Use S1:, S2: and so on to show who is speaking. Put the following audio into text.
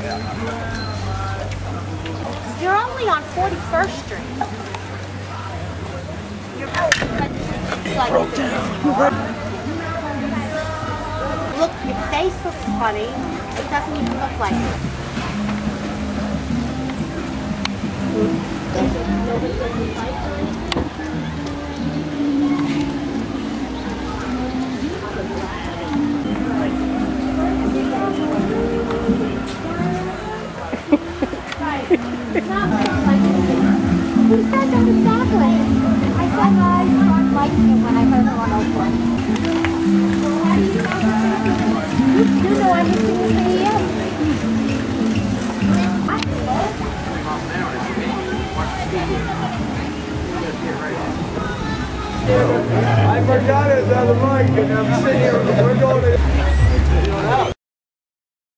S1: You're only on 41st Street. It's like broke down. Look, your face looks funny. It doesn't even look like it. He said that exactly. I said I started liking it when I heard her on Oprah. You know everything that he is.
S2: I forgot it the other night, and I'm sitting here, we're going to...